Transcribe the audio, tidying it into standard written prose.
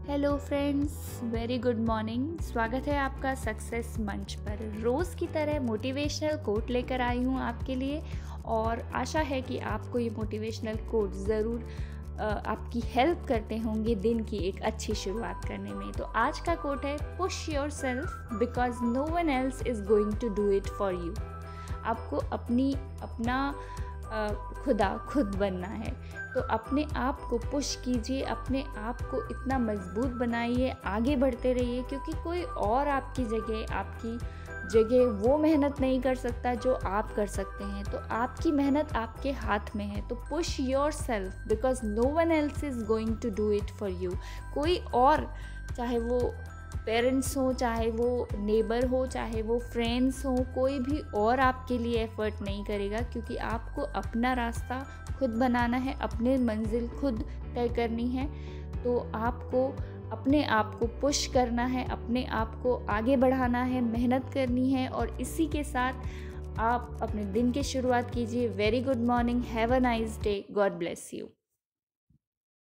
Hello friends, very good morning. स्वागत है आपका सक्सेस मंच पर। रोज़ की तरह मोटिवेशनल कोट लेकर आई हूँ आपके लिए और आशा है कि आपको ये मोटिवेशनल कोट ज़रूर आपकी हेल्प करते होंगे दिन की एक अच्छी शुरुआत करने में। तो आज का कोट है, push yourself because no one else is going to do it for you. आपको अपना खुदा खुद बनना है, तो अपने आप को पुश कीजिए, अपने आप को इतना मजबूत बनाइए, आगे बढ़ते रहिए, क्योंकि कोई और आपकी जगह वो मेहनत नहीं कर सकता जो आप कर सकते हैं। तो आपकी मेहनत आपके हाथ में है। तो push yourself because no one else is going to do it for you. कोई और, चाहे वो पेरेंट्स हो, चाहे वो नेबर हो, चाहे वो फ्रेंड्स हो, कोई भी और आपके लिए एफ़र्ट नहीं करेगा, क्योंकि आपको अपना रास्ता खुद बनाना है, अपने मंजिल खुद तय करनी है। तो आपको अपने आप को पुश करना है, अपने आप को आगे बढ़ाना है, मेहनत करनी है। और इसी के साथ आप अपने दिन की शुरुआत कीजिए। Very good morning, have a nice day, God bless you.